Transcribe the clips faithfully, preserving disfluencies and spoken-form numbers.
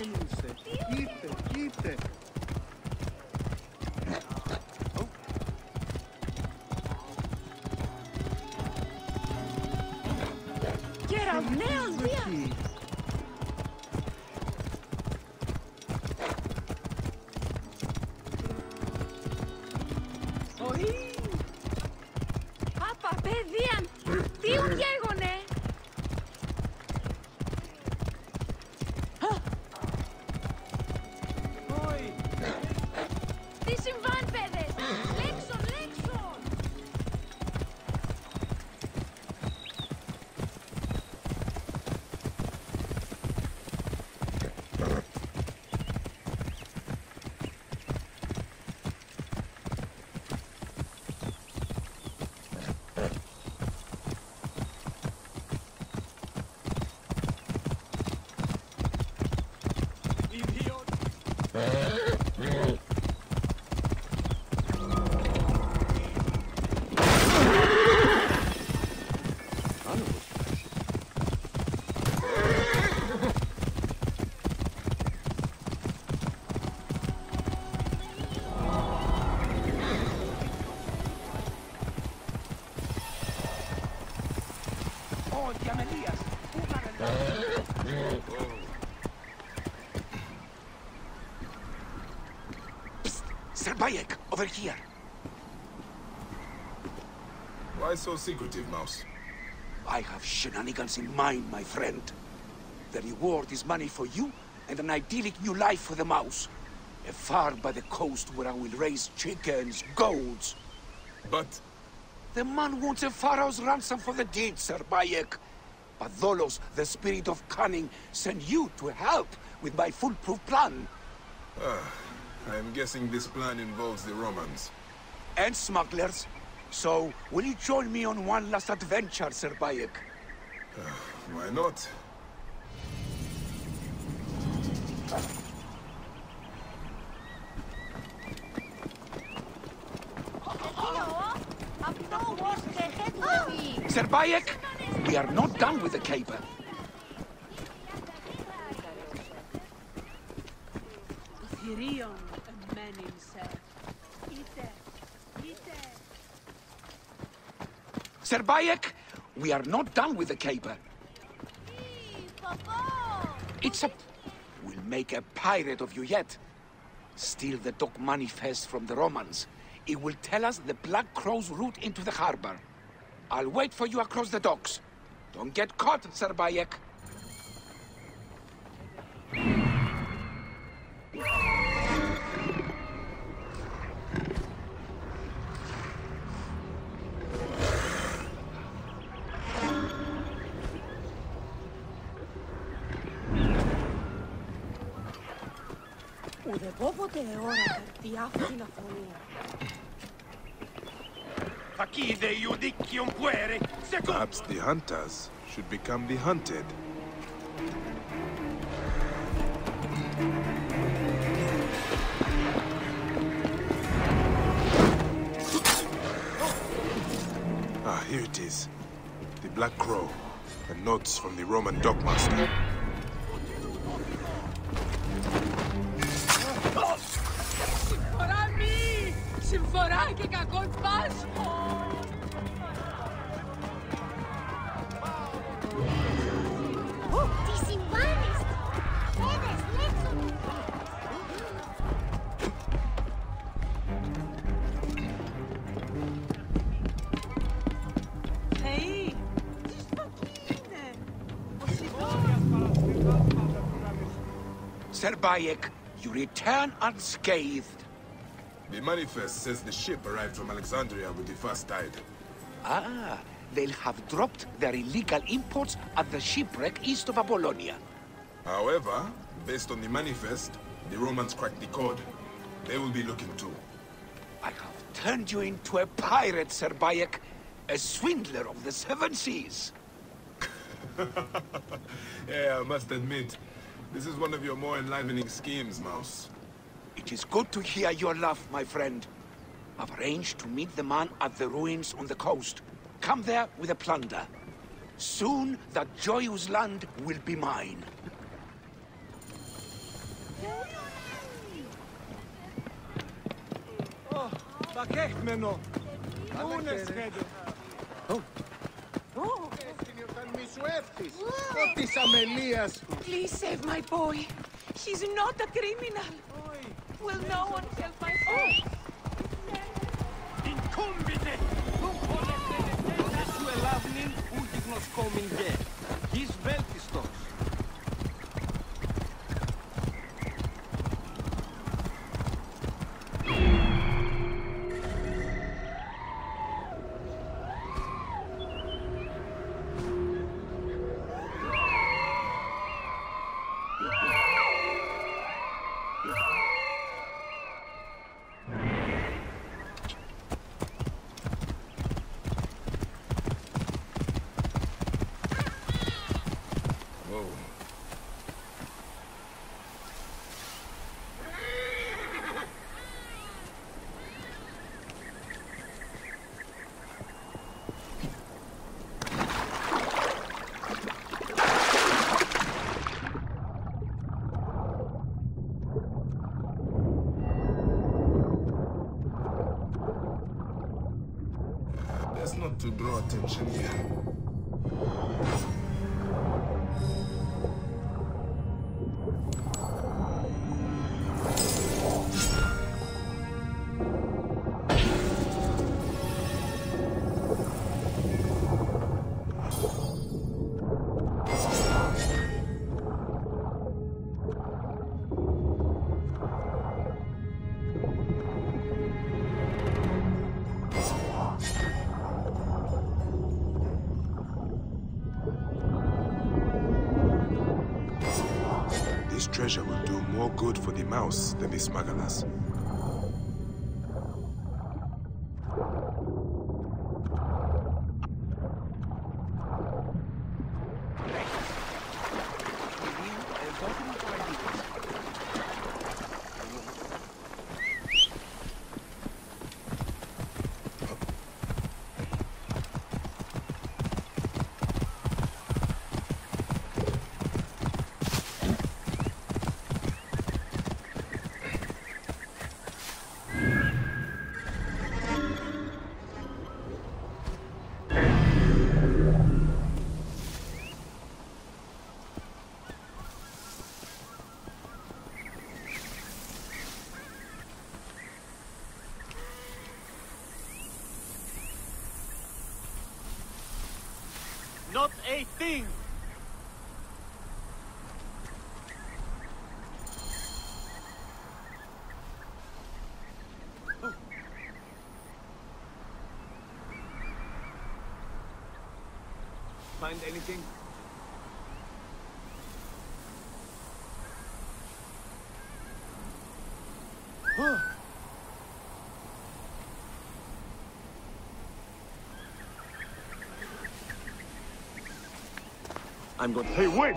Μένουσε. Ήρθε, ήρθε. Κεραυνέος δια! Oi! Απα, παιδίαν! Τι ουν γέγονε! Τι συμβάν, παιδες! Λέξον, λέξον! Sir Bayek, over here. Why so secretive, Mouse? I have shenanigans in mind, my friend. The reward is money for you and an idyllic new life for the mouse. A farm by the coast where I will raise chickens, goats. But... The man wants a pharaoh's ransom for the deed, Sir Bayek. But Tholos, the spirit of cunning, sent you to help with my foolproof plan. Ah, I'm guessing this plan involves the Romans. And smugglers. So, will you join me on one last adventure, Sir Bayek? Uh, why not? Sir Bayek, we are not done with the caper. Sir Bayek, we are not done with the caper. It's a... We'll make a pirate of you yet. Steal the dock manifest from the Romans. It will tell us the Black Crow's route into the harbor. I'll wait for you across the docks. Don't get caught, Sir Bayek. Ουδεπόποτε εώρα διάφθη να φωνεί. Perhaps the hunters should become the hunted. Ah, here it is. The Black Crow. And notes from the Roman dockmaster. Συμφορά μη! Συμφορά και κακόν πάσχο! Τι συμβάνεις! Έδες, λέξω! Θεή! Τι σπακί είναι! Sir Bayek, you return unscathed. The manifest says the ship arrived from Alexandria with the first tide. Ah, they'll have dropped their illegal imports at the shipwreck east of Apollonia. However, based on the manifest, the Romans cracked the code. They will be looking too. I have turned you into a pirate, Sir Bayek. A swindler of the seven seas. Yeah, I must admit, this is one of your more enlivening schemes, Mouse. It is good to hear your laugh, my friend. I've arranged to meet the man at the ruins on the coast. Come there with a plunder. Soon that joyous land will be mine. Πακέχμενο. Πού είναι σχέδιο. Έστεινε όταν μη σου εύχεις. Ο της αμελίας του. Please save my boy. He's not a criminal. Will no one help my boy? Incumbite. Σου ελάβνην ούκη γνωσκόμην γε. Γης βέλτιστος. Best not to draw attention here. This treasure will do more good for the mouse than the smugglers. Not a thing. Find anything? I'm going to... Hey, wait!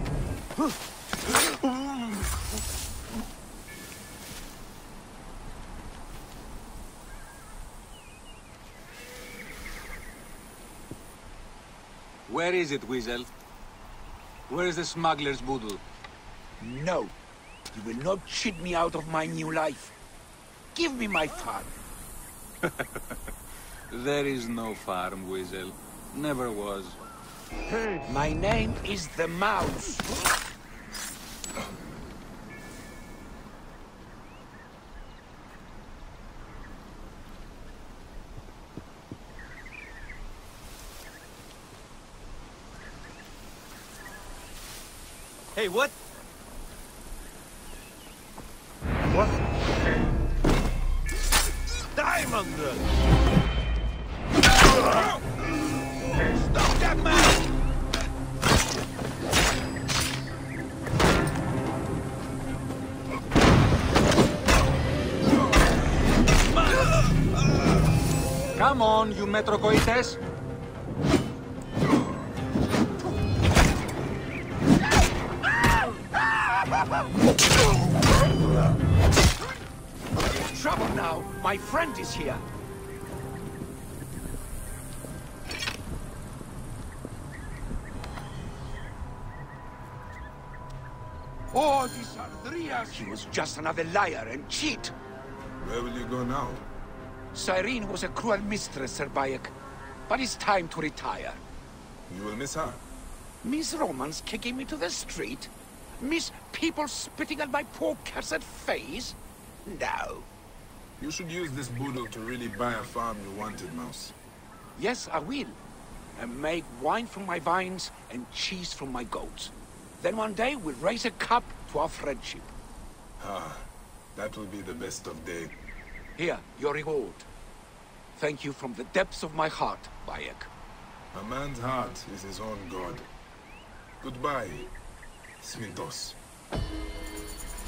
Where is it, Weasel? Where is the smuggler's boodle? No. You will not cheat me out of my new life. Give me my farm. There is no farm, Weasel. Never was. Hey! My name is the Mouse. Hey, what? What? Diamond! Stop that man! Come on, you metrocoites! Trouble now! My friend is here! Oh, these are He was just another liar and cheat! Where will you go now? Cyrene was a cruel mistress, Sir Bayek. But it's time to retire. You will miss her. Miss Romans kicking me to the street? Miss people spitting at my poor cursed face? No. You should use this boodle to really buy a farm you wanted, Mouse. Yes, I will. And make wine from my vines and cheese from my goats. Then one day we'll raise a cup to our friendship. Ah, that will be the best of day. Here, your reward. Thank you from the depths of my heart, Bayek. A man's heart is his own god. Goodbye, Smintos.